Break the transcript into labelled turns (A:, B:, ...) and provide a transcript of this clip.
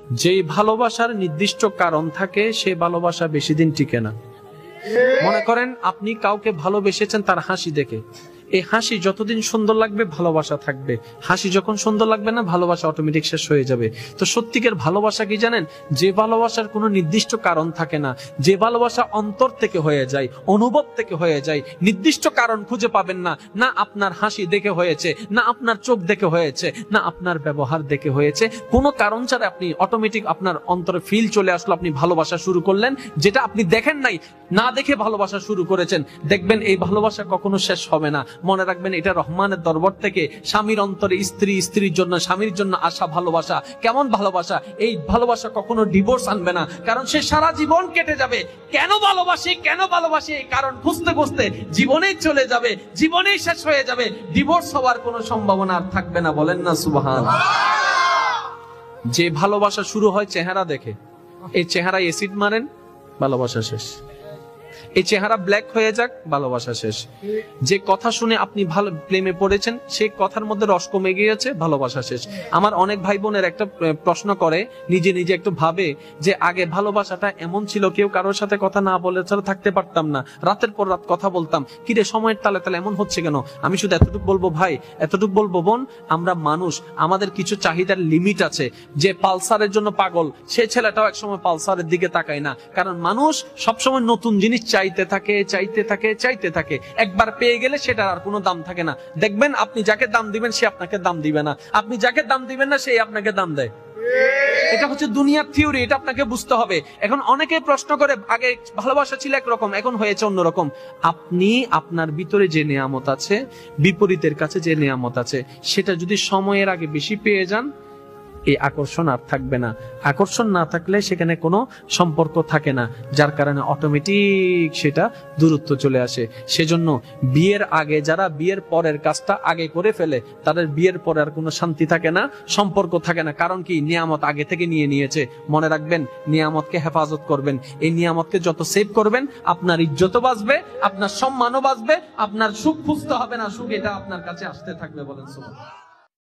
A: যেই ভালোবাসার নির্দিষ্ট কারণ থাকে সে ভালোবাসা বেশি দিন টিকে না। মনে করেন আপনি কাউকে ভালোবেসেছেন তার হাসি দেখে, এই হাসি যতদিন সুন্দর লাগবে ভালোবাসা থাকবে, হাসি যখন সুন্দর লাগবে না ভালোবাসা অটোমেটিক শেষ হয়ে যাবে। তো সত্যিকার ভালোবাসা কি জানেন? যে ভালোবাসার কোনো নির্দিষ্ট কারণ থাকে না, যে ভালোবাসা অন্তর থেকে হয়ে যায়, অনুভব থেকে হয়ে যায়, নির্দিষ্ট কারণ খুঁজে পাবেন না, না আপনার হাসি দেখে হয়েছে, না আপনার চোখ দেখে হয়েছে, না আপনার ব্যবহার দেখে হয়েছে, কোনো কারণ ছাড়া আপনি অটোমেটিক আপনার অন্তরে ফিল চলে আসলো, আপনি ভালোবাসা শুরু করলেন, যেটা আপনি দেখেন নাই, না দেখে ভালোবাসা শুরু করেছেন। দেখবেন এই ভালোবাসা কখনো শেষ হবে না। মনে রাখবেন এটা রহমানের দরবার থেকে স্বামীর অন্তরে স্ত্রী, স্ত্রীর জন্য স্বামীর জন্য আসা ভালোবাসা। কেমন ভালোবাসা? এই ভালোবাসা কখনো ডিভোর্স আনবে না, কারণ সে সারা জীবন কেটে যাবে কেন ভালোবাসি কেন ভালোবাসি এই কারণ খুঁজতে খুঁজতে জীবনেই চলে যাবে, জীবনেই শেষ হয়ে যাবে, ডিভোর্স হওয়ার কোনো সম্ভাবনা আর থাকবে না। বলেন না সুবহানাল্লাহ। যে ভালোবাসা শুরু হয় চেহারা দেখে, এই চেহারায় অ্যাসিড মারেন, ভালোবাসা শেষ। এই চেহারা ব্ল্যাক হয়ে যাক, ভালোবাসা শেষ। যে কথা শুনে আপনি ভালো প্রেমে পড়েছেন, সেই কথার মধ্যে রস কমে গিয়েছে, ভালোবাসা শেষ। আমার অনেক ভাই বোনের একটা প্রশ্ন করে, নিজে নিজে একটু ভাবে যে আগে ভালোবাসাটা এমন ছিল, কেউ কারোর সাথে কথা না বলে ছাড়া থাকতে পারতাম না, রাতের পর রাত কথা বলতাম, কিরে সময়ের তালে তালে এমন হচ্ছে কেন? আমি শুধু এতটুকু বলবো ভাই, এতটুকু বলবো বোন, আমরা মানুষ, আমাদের কিছু চাহিদার লিমিট আছে। যে পালসারের জন্য পাগল, সে ছেলেটাও একসময় পালসারের দিকে তাকায় না, কারণ মানুষ সবসময় নতুন জিনিস চাইতে থাকে, চাইতে থাকে, চাইতে থাকে। একবার পেয়ে গেলে সেটার আর কোনো দাম থাকে না। দেখবেন আপনি যাকে দাম দিবেন সে আপনাকে দাম দিবে না, আপনি যাকে দাম দিবেন না সে আপনাকে দাম দেয়। এটা হচ্ছে দুনিয়ার থিওরি, এটা আপনাকে বুঝতে হবে। এখন অনেকে প্রশ্ন করে, আগে ভালোবাসা ছিল একরকম, এখন হয়েছে অন্যরকম। আপনি আপনার ভিতরে যে নিয়ামত আছে, বিপরীতের কাছে যে নিয়ামত আছে, সেটা যদি সময়ের আগে বেশি পেয়ে যান, এই আকর্ষণ আর থাকবে না। আকর্ষণ না থাকলে সেখানে কোনো সম্পর্ক থাকে না, যার কারণে অটোমেটিক সেটা দূরত্ব চলে আসে। সেজন্য বিয়ের আগে যারা বিয়ের পরের কাজটা আগে করে ফেলে, তাদের বিয়ের পরে আর কোনো শান্তি থাকে না, সম্পর্ক থাকে না। কারণ কি? নিয়ামত আগে থেকে নিয়ে নিয়েছে। মনে রাখবেন, নিয়ামতকে হেফাজত করবেন। এই নিয়ামতকে যত সেভ করবেন, আপনার ইজ্জতও বাঁচবে, আপনার সম্মানও বাঁচবে, আপনার সুখ খুঁজতে হবে না, সুখ এটা আপনার কাছে আসতে থাকবে। বলেন সুবহানাল্লাহ।